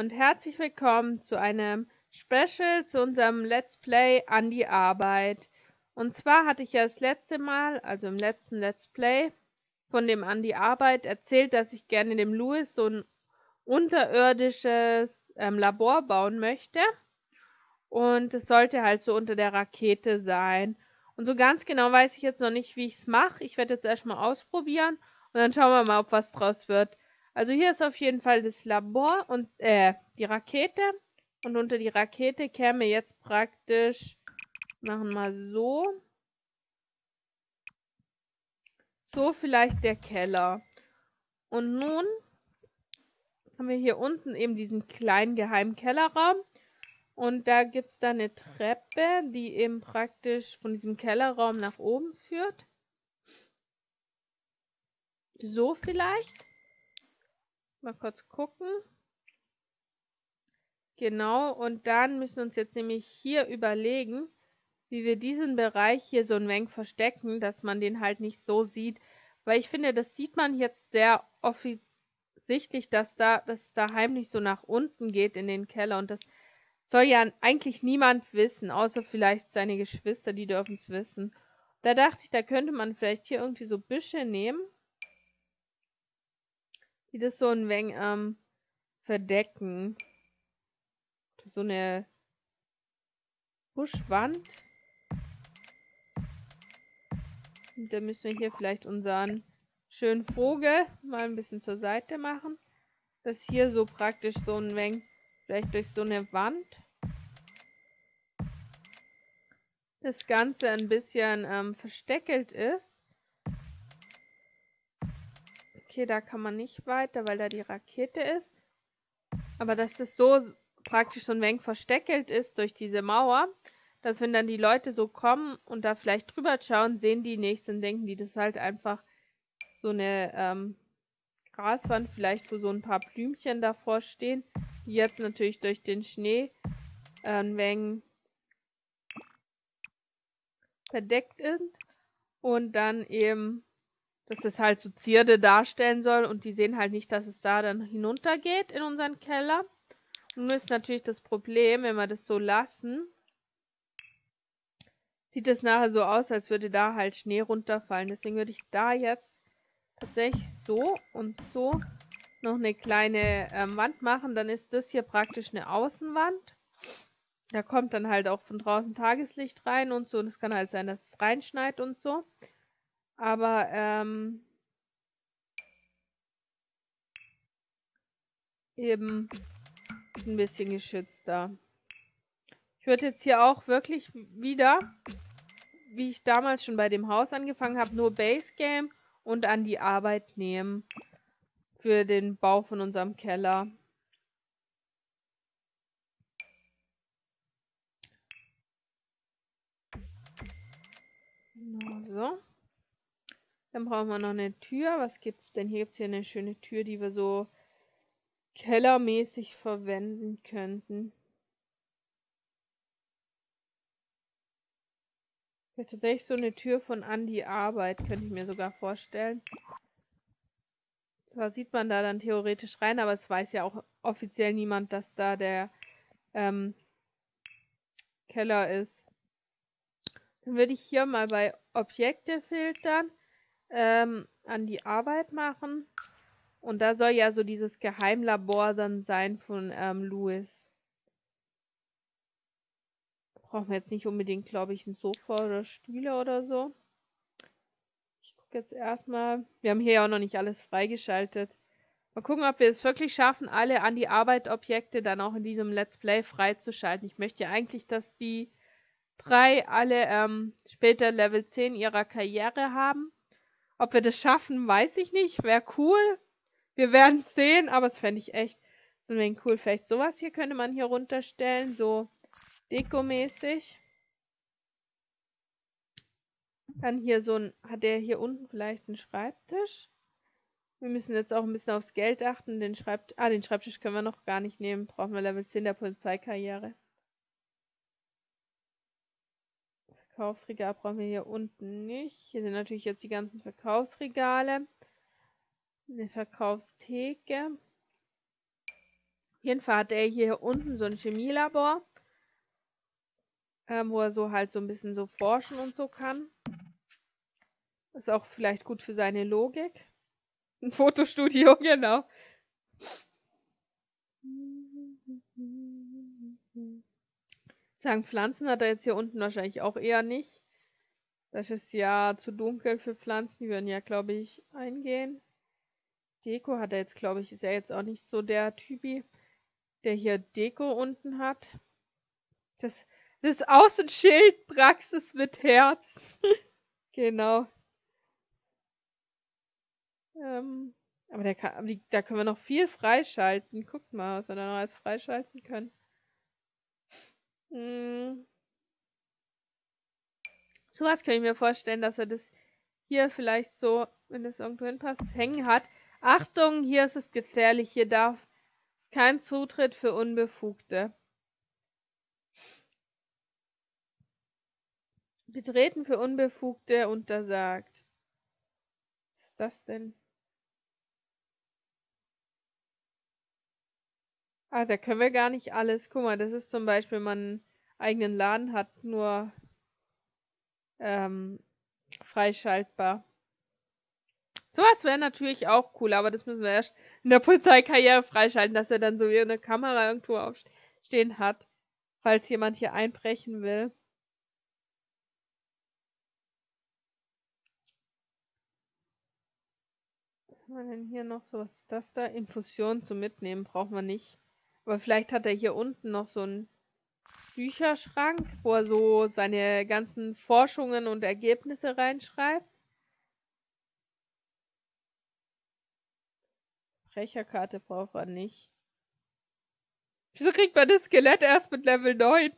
und herzlich willkommen zu einem Special zu unserem Let's Play an die Arbeit. Und zwar hatte ich ja das letzte Mal, also im letzten Let's Play von dem an die Arbeit erzählt, dass ich gerne dem Louis so ein unterirdisches Labor bauen möchte. Und es sollte halt so unter der Rakete sein. Und so ganz genau weiß ich jetzt noch nicht, wie ich es mache. Ich werde jetzt erstmal ausprobieren und dann schauen wir mal, ob was draus wird. Also hier ist auf jeden Fall das Labor und die Rakete. Und unter die Rakete käme jetzt praktisch, machen wir so vielleicht der Keller. Und nun haben wir hier unten eben diesen kleinen geheimen Kellerraum. Und da gibt es dann eine Treppe, die eben praktisch von diesem Kellerraum nach oben führt. So vielleicht. Mal kurz gucken. Genau, und dann müssen wir uns jetzt nämlich hier überlegen, wie wir diesen Bereich hier so ein wenig verstecken, dass man den halt nicht so sieht. Weil ich finde, das sieht man jetzt sehr offensichtlich, dass es da heimlich so nach unten geht in den Keller. Und das soll ja eigentlich niemand wissen, außer vielleicht seine Geschwister, die dürfen es wissen. Da dachte ich, da könnte man vielleicht hier irgendwie so Büsche nehmen, die das so ein wenig verdecken. So eine Buschwand. Und dann müssen wir hier vielleicht unseren schönen Vogel mal ein bisschen zur Seite machen. Dass hier so praktisch so ein wenig, vielleicht durch so eine Wand, das Ganze ein bisschen versteckelt ist. Okay, da kann man nicht weiter, weil da die Rakete ist. Aber dass das so praktisch so ein wenig versteckelt ist durch diese Mauer, dass wenn dann die Leute so kommen und da vielleicht drüber schauen, sehen die nichts und denken die, das ist halt einfach so eine Graswand, vielleicht wo so ein paar Blümchen davor stehen, die jetzt natürlich durch den Schnee ein wenig verdeckt sind und dann eben, dass das halt so Zierde darstellen soll und die sehen halt nicht, dass es da dann hinuntergeht in unseren Keller. Nun ist natürlich das Problem, wenn wir das so lassen, sieht es nachher so aus, als würde da halt Schnee runterfallen. Deswegen würde ich da jetzt tatsächlich so und so noch eine kleine Wand machen. Dann ist das hier praktisch eine Außenwand. Da kommt dann halt auch von draußen Tageslicht rein und so. Und es kann halt sein, dass es reinschneit und so. Aber eben ist ein bisschen geschützter. Ich würde jetzt hier auch wirklich wieder, wie ich damals schon bei dem Haus angefangen habe, nur Base Game und an die Arbeit nehmen für den Bau von unserem Keller. Genau so. Dann brauchen wir noch eine Tür. Was gibt's denn? Hier gibt es hier eine schöne Tür, die wir so kellermäßig verwenden könnten. Ja, tatsächlich so eine Tür von an die Arbeit, könnte ich mir sogar vorstellen. Zwar sieht man da dann theoretisch rein, aber es weiß ja auch offiziell niemand, dass da der Keller ist. Dann würde ich hier mal bei Objekte filtern, an die Arbeit machen. Und da soll ja so dieses Geheimlabor dann sein von Louis. Brauchen wir jetzt nicht unbedingt, glaube ich, ein Sofa oder Stühle oder so. Ich gucke jetzt erstmal. Wir haben hier ja auch noch nicht alles freigeschaltet. Mal gucken, ob wir es wirklich schaffen, alle an die Arbeit Objekte dann auch in diesem Let's Play freizuschalten. Ich möchte ja eigentlich, dass die 3 alle später Level 10 ihrer Karriere haben. Ob wir das schaffen, weiß ich nicht. Wäre cool. Wir werden es sehen, aber es fände ich echt so ein wenig cool. Vielleicht sowas hier könnte man hier runterstellen, so dekomäßig. Dann hier so ein, hat der hier unten vielleicht einen Schreibtisch? Wir müssen jetzt auch ein bisschen aufs Geld achten. Den Schreibtisch können wir noch gar nicht nehmen. Brauchen wir Level 10 der Polizeikarriere. Verkaufsregal brauchen wir hier unten nicht. Hier sind natürlich jetzt die ganzen Verkaufsregale. Eine Verkaufstheke. jeden Fall hat er hier unten so ein Chemielabor, wo er so halt so ein bisschen so forschen und so kann. Ist auch vielleicht gut für seine Logik. Ein Fotostudio, genau. Sagen Pflanzen hat er jetzt hier unten wahrscheinlich auch eher nicht. Das ist ja zu dunkel für Pflanzen, die würden ja, glaube ich, eingehen. Deko hat er jetzt, glaube ich, ist ja jetzt auch nicht so der Typi, der hier Deko unten hat. Das ist Außenschild, Praxis mit Herz. Genau. Aber da können wir noch viel freischalten. Guckt mal, was wir da noch alles freischalten können. Sowas kann ich mir vorstellen, dass er das hier vielleicht so, wenn das irgendwo hinpasst, hängen hat. Achtung, hier ist es gefährlich. Hier darf es kein Zutritt für Unbefugte. Betreten für Unbefugte untersagt. Was ist das denn? Ah, da können wir gar nicht alles. Guck mal, das ist zum Beispiel, wenn man einen eigenen Laden hat, nur freischaltbar. Sowas wäre natürlich auch cool, aber das müssen wir erst in der Polizeikarriere freischalten, dass er dann so wie eine Kamera irgendwo aufstehen hat, falls jemand hier einbrechen will. Was haben wir denn hier noch so? Was ist das da? Infusion zum Mitnehmen braucht man nicht. Aber vielleicht hat er hier unten noch so einen Bücherschrank, wo er so seine ganzen Forschungen und Ergebnisse reinschreibt. Brecherkarte braucht er nicht. Wieso kriegt man das Skelett erst mit Level 9?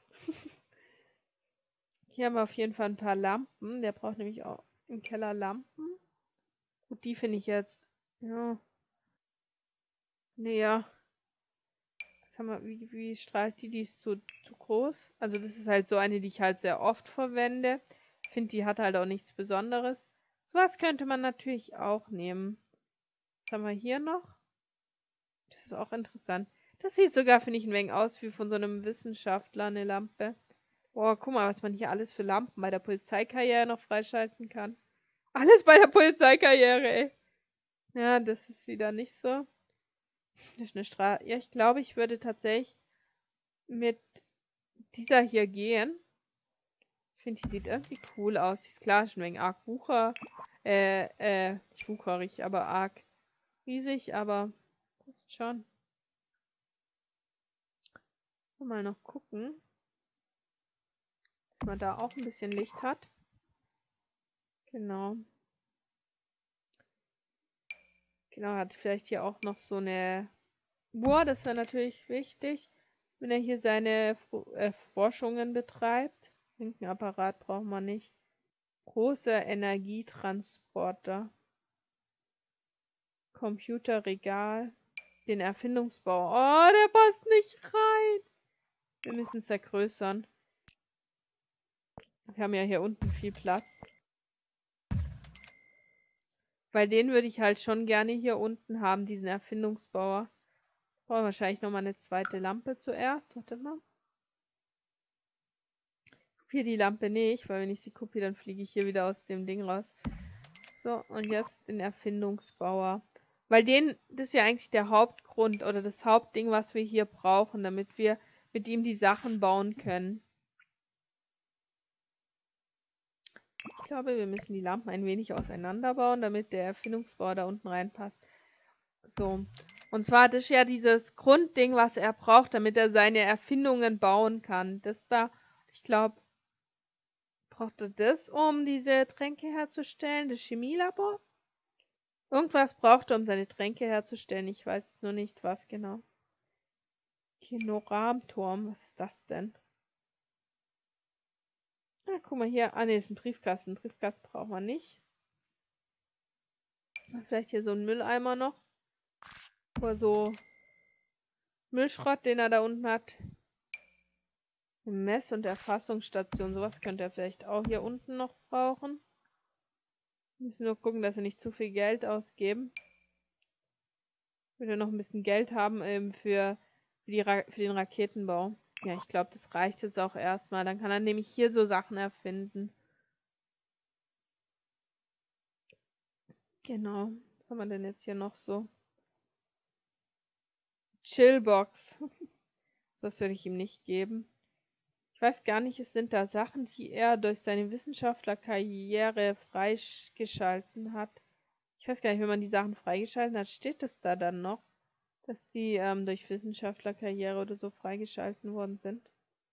Hier haben wir auf jeden Fall ein paar Lampen. Der braucht nämlich auch im Keller Lampen. Gut, die finde ich jetzt. Ja. Nee, ja. Was haben wir, wie strahlt die? Die ist zu groß. Also das ist halt so eine, die ich halt sehr oft verwende. Ich finde, die hat halt auch nichts Besonderes. Sowas könnte man natürlich auch nehmen. Was haben wir hier noch? Das ist auch interessant. Das sieht sogar, finde ich, ein wenig aus wie von so einem Wissenschaftler, eine Lampe. Boah, guck mal, was man hier alles für Lampen bei der Polizeikarriere noch freischalten kann. Alles bei der Polizeikarriere, ey. Ja, das ist wieder nicht so. Das ist eine Straße. Ja, ich glaube, ich würde tatsächlich mit dieser hier gehen. Ich finde, die sieht irgendwie cool aus. Die ist klar, schon ein wenig arg nicht wucherig, aber arg riesig, aber passt schon. Mal noch gucken, dass man da auch ein bisschen Licht hat. Genau. Genau, hat vielleicht hier auch noch so eine Uhr, das wäre natürlich wichtig, wenn er hier seine Forschungen betreibt. Irgendein Apparat braucht man nicht. Großer Energietransporter. Computerregal. Den Erfindungsbau. Oh, der passt nicht rein. Wir müssen es vergrößern. Wir haben ja hier unten viel Platz. Weil den würde ich halt schon gerne hier unten haben, diesen Erfindungsbauer. Brauchen wir wahrscheinlich nochmal eine zweite Lampe zuerst. Warte mal. Kopiere die Lampe nicht, weil wenn ich sie kopiere, dann fliege ich hier wieder aus dem Ding raus. So, und jetzt den Erfindungsbauer. Weil das ist ja eigentlich der Hauptgrund oder das Hauptding, was wir hier brauchen, damit wir mit ihm die Sachen bauen können. Ich glaube, wir müssen die Lampen ein wenig auseinanderbauen, damit der Erfindungsbauer da unten reinpasst. So. Und zwar, das ist ja dieses Grundding, was er braucht, damit er seine Erfindungen bauen kann. Das da, ich glaube, braucht er das, um diese Tränke herzustellen? Das Chemielabor? Irgendwas braucht er, um seine Tränke herzustellen. Ich weiß jetzt nur nicht, was genau. Kinoramturm, was ist das denn? Ah, guck mal hier. Ah, ne, ist ein Briefkasten. Briefkasten braucht man nicht. Vielleicht hier so ein Mülleimer noch. Oder so Müllschrott, den er da unten hat. Eine Mess- und Erfassungsstation. Sowas könnte er vielleicht auch hier unten noch brauchen. Wir müssen nur gucken, dass wir nicht zu viel Geld ausgeben. Würde noch ein bisschen Geld haben für den Raketenbau. Ja, ich glaube, das reicht jetzt auch erstmal. Dann kann er nämlich hier so Sachen erfinden. Genau. Was haben wir denn jetzt hier noch so? Chillbox. Das würde ich ihm nicht geben. Ich weiß gar nicht, es sind da Sachen, die er durch seine Wissenschaftlerkarriere freigeschalten hat. Ich weiß gar nicht, wenn man die Sachen freigeschalten hat, steht das da dann noch, dass sie durch Wissenschaftlerkarriere oder so freigeschalten worden sind.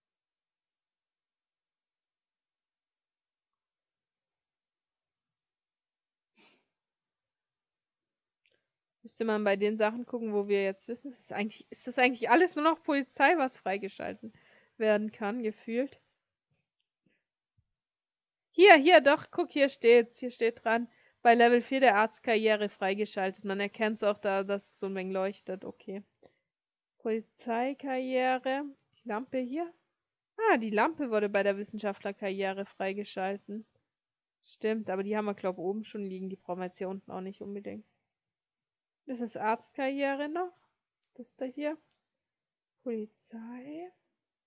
Müsste man bei den Sachen gucken, wo wir jetzt wissen, ist das eigentlich alles nur noch Polizei, was freigeschalten werden kann, gefühlt. Hier, doch, guck, hier steht's. Hier steht dran, bei Level 4 der Arztkarriere freigeschaltet. Man erkennt es auch da, dass es so ein wenig leuchtet. Okay. Polizeikarriere. Die Lampe hier. Ah, die Lampe wurde bei der Wissenschaftlerkarriere freigeschalten. Stimmt, aber die haben wir, glaube ich, oben schon liegen. Die brauchen wir jetzt hier unten auch nicht unbedingt. Das ist Arztkarriere noch. Das da hier. Polizei.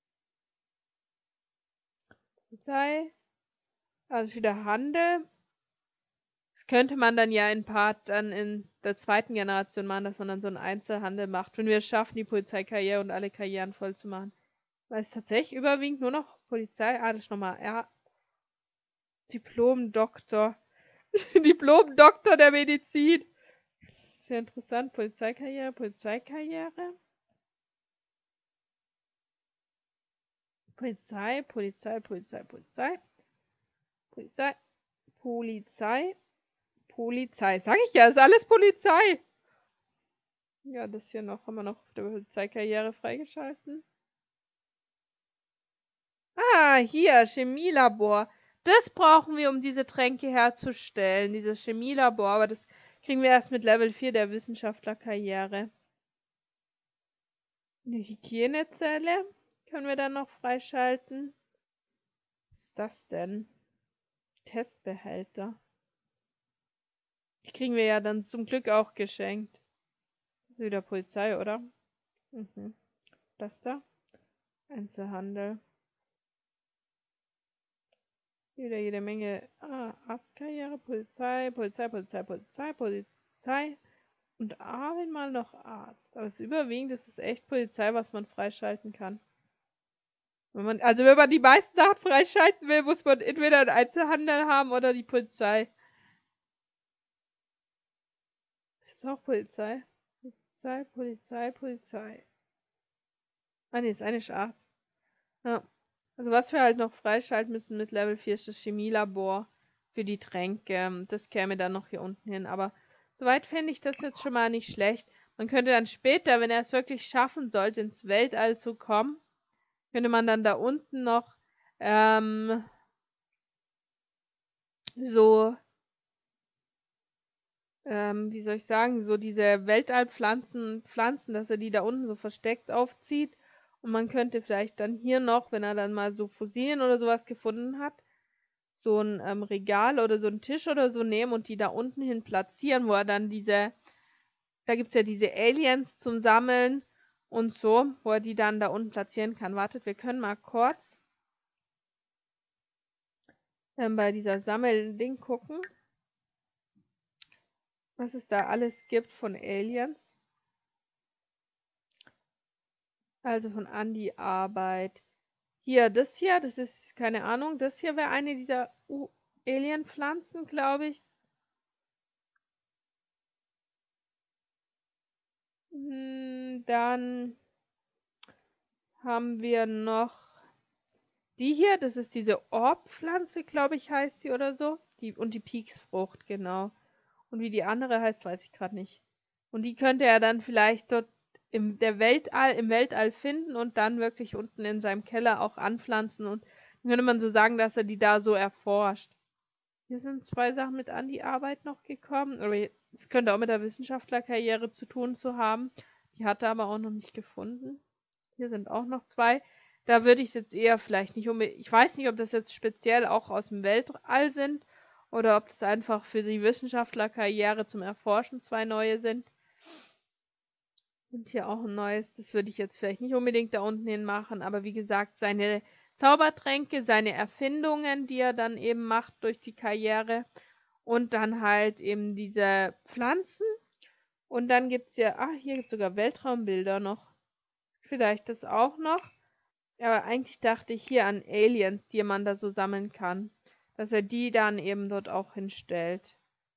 Also wieder Handel. Das könnte man dann ja in der zweiten Generation machen, dass man dann so einen Einzelhandel macht, wenn wir es schaffen, die Polizeikarriere und alle Karrieren voll zu machen. Weil es tatsächlich überwiegend nur noch Polizei. Ah, das ist nochmal. Ja. Diplom-Doktor. Diplom-Doktor der Medizin. Sehr interessant. Polizeikarriere. Polizei. Sag ich ja, ist alles Polizei. Ja, das hier noch, haben wir noch auf der Polizeikarriere freigeschalten. Ah, hier, Chemielabor. Das brauchen wir, um diese Tränke herzustellen, dieses Chemielabor, aber das kriegen wir erst mit Level 4 der Wissenschaftlerkarriere. Eine Hygienezelle können wir dann noch freischalten. Was ist das denn? Testbehälter. Die kriegen wir ja dann zum Glück auch geschenkt. Das ist wieder Polizei, oder? Mhm. Das da? Einzelhandel. Wieder jede Menge Arztkarriere, Polizei und einmal noch Arzt. Aber es überwiegend ist es echt Polizei, was man freischalten kann. Wenn man die meisten Sachen freischalten will, muss man entweder einen Einzelhandel haben oder die Polizei. Das ist auch Polizei. Polizei. Ah ne, ist eigentlich Arzt. Ja. Also was wir halt noch freischalten müssen mit Level 4 ist das Chemielabor für die Tränke. Das käme dann noch hier unten hin. Aber soweit fände ich das jetzt schon mal nicht schlecht. Man könnte dann später, wenn er es wirklich schaffen sollte, ins Weltall zu kommen, könnte man dann da unten noch wie soll ich sagen, so diese Weltallpflanzen, dass er die da unten so versteckt aufzieht. Und man könnte vielleicht dann hier noch, wenn er dann mal so Fossilien oder sowas gefunden hat, so ein Regal oder so einen Tisch oder so nehmen und die da unten hin platzieren, wo er dann da gibt es ja diese Aliens zum Sammeln und so, wo er die dann da unten platzieren kann. Wartet, wir können mal kurz bei dieser Sammelding gucken, was es da alles gibt von Aliens. Also von Andi Arbeit. Hier, das ist, keine Ahnung, das hier wäre eine dieser Alien-Pflanzen, glaube ich. Dann haben wir noch die hier, das ist diese Orb-Pflanze, glaube ich, heißt sie oder so. Und die Pieksfrucht, genau. Und wie die andere heißt, weiß ich gerade nicht. Und die könnte er dann vielleicht dort im Weltall finden und dann wirklich unten in seinem Keller auch anpflanzen. Und dann könnte man so sagen, dass er die da so erforscht. Hier sind 2 Sachen mit an die Arbeit noch gekommen. Aber es könnte auch mit der Wissenschaftlerkarriere zu tun zu haben. Die hat er aber auch noch nicht gefunden. Hier sind auch noch 2. Da würde ich es jetzt eher vielleicht nicht unbedingt. Ich weiß nicht, ob das jetzt speziell auch aus dem Weltall sind oder ob das einfach für die Wissenschaftlerkarriere zum Erforschen 2 neue sind. Und hier auch ein neues, das würde ich jetzt vielleicht nicht unbedingt da unten hin machen, aber wie gesagt, seine Zaubertränke, seine Erfindungen, die er dann eben macht durch die Karriere und dann halt eben diese Pflanzen. Und dann gibt es ja, hier gibt es sogar Weltraumbilder noch. Vielleicht das auch noch. Aber eigentlich dachte ich hier an Aliens, die man da so sammeln kann. Dass er die dann eben dort auch hinstellt.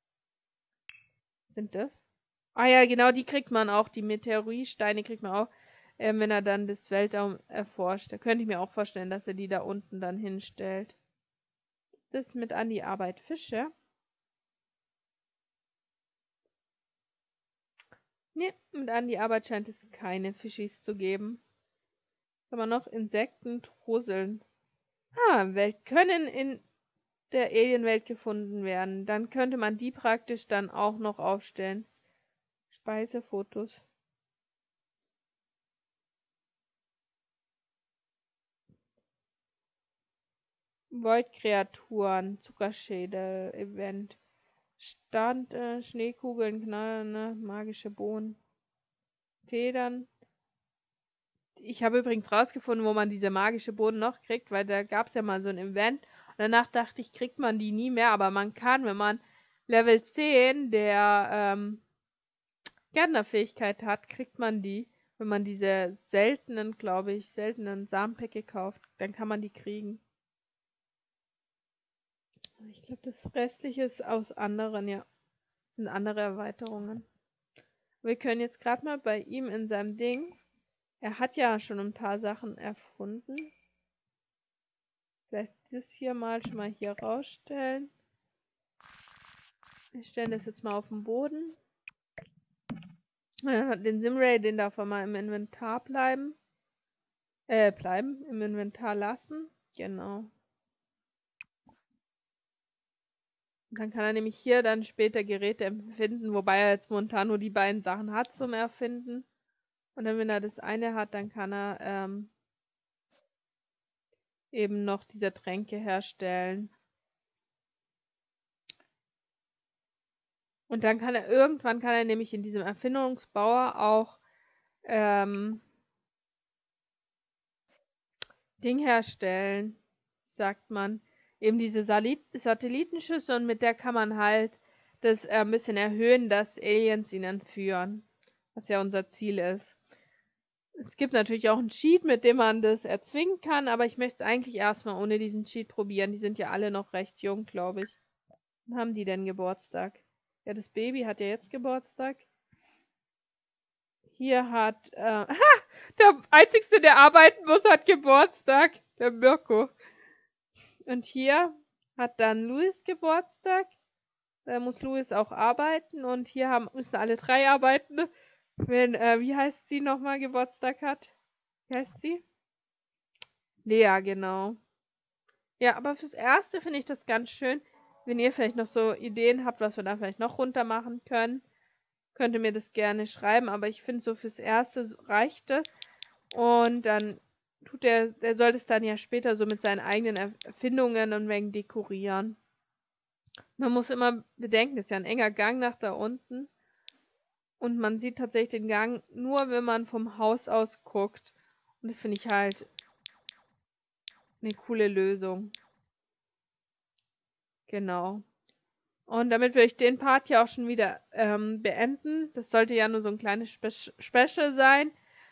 Sind das? Ah ja, genau, die kriegt man auch. Die Meteoroidsteine kriegt man auch, wenn er dann das Weltraum erforscht. Da könnte ich mir auch vorstellen, dass er die da unten dann hinstellt. Das mit an die Arbeit Fische. Ne, mit an die Arbeit scheint es keine Fischis zu geben. Aber noch Insekten, Truseln. Können in der Alienwelt gefunden werden. Dann könnte man die praktisch dann auch noch aufstellen. Speisefotos. Void-Kreaturen, Zuckerschädel, Event. Stand, Schneekugeln, Knall, magische Bohnen. Federn. Ich habe übrigens rausgefunden, wo man diese magische Bohnen noch kriegt, weil da gab es ja mal so ein Event. Und danach dachte ich, kriegt man die nie mehr, aber man kann, wenn man Level 10 der Gärtnerfähigkeit hat, kriegt man die. Wenn man diese seltenen, glaube ich, seltenen Samenpäcke kauft, dann kann man die kriegen. Ich glaube, das Restliche ist aus anderen, ja. Das sind andere Erweiterungen. Wir können jetzt gerade mal bei ihm in seinem Ding. Er hat ja schon ein paar Sachen erfunden. Vielleicht das hier mal schon mal hier rausstellen. Wir stellen das jetzt mal auf den Boden. Den Simray, den darf er mal im Inventar bleiben. Im Inventar lassen. Genau. Und dann kann er nämlich hier dann später Geräte erfinden, wobei er jetzt momentan nur die beiden Sachen hat zum Erfinden. Und dann, wenn er das eine hat, dann kann er eben noch diese Tränke herstellen. Und dann irgendwann kann er nämlich in diesem Erfindungsbauer auch Ding herstellen, sagt man. Eben diese Satellitenschüsse und mit der kann man halt das ein bisschen erhöhen, dass Aliens ihn entführen. Was ja unser Ziel ist. Es gibt natürlich auch einen Cheat, mit dem man das erzwingen kann, aber ich möchte es eigentlich erstmal ohne diesen Cheat probieren. Die sind ja alle noch recht jung, glaube ich. Wann haben die denn Geburtstag? Ja, das Baby hat ja jetzt Geburtstag. Hier hat, der Einzigste, der arbeiten muss, hat Geburtstag. Der Mirko. Und hier hat dann Louis Geburtstag. Da muss Louis auch arbeiten. Und hier müssen alle drei arbeiten. Wenn, wie heißt sie nochmal, Geburtstag hat? Wie heißt sie? Lea, genau. Ja, aber fürs Erste finde ich das ganz schön. Wenn ihr vielleicht noch so Ideen habt, was wir da vielleicht noch runter machen können, könnt ihr mir das gerne schreiben. Aber ich finde, so fürs Erste reicht das. Und dann der soll das dann ja später so mit seinen eigenen Erfindungen und wegen dekorieren. Man muss immer bedenken, das ist ja ein enger Gang nach da unten. Und man sieht tatsächlich den Gang nur, wenn man vom Haus aus guckt. Und das finde ich halt eine coole Lösung. Genau. Und damit will ich den Part hier auch schon wieder beenden. Das sollte ja nur so ein kleines Special sein.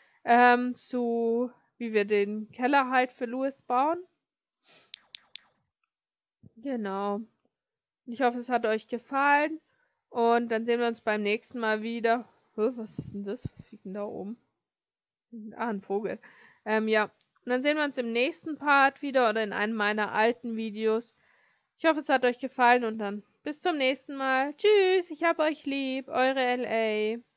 Wie wir den Keller halt für Louis bauen. Genau. Ich hoffe, es hat euch gefallen. Und dann sehen wir uns beim nächsten Mal wieder. Was ist denn das? Was fliegt denn da oben? Ein Vogel. Ja. Und dann sehen wir uns im nächsten Part wieder oder in einem meiner alten Videos. Ich hoffe, es hat euch gefallen und dann bis zum nächsten Mal. Tschüss, ich hab euch lieb. Eure LA.